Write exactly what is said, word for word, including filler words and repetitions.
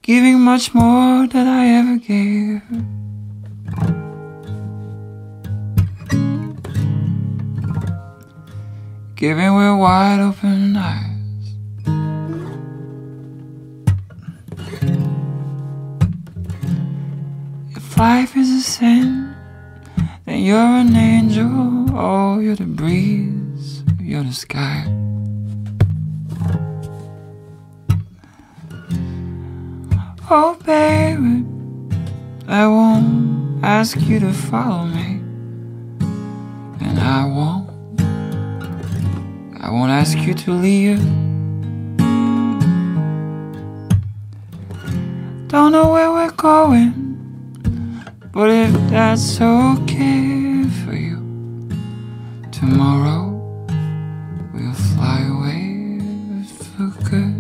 giving much more than I ever gave. Giving with wide open eyes. If life is a sin, then you're an angel. Oh, you're the breeze, you're the sky. Oh baby, I won't ask you to follow me, and I won't I won't ask you to leave. Don't know where we're going, but if that's okay for you, tomorrow we'll fly away for good.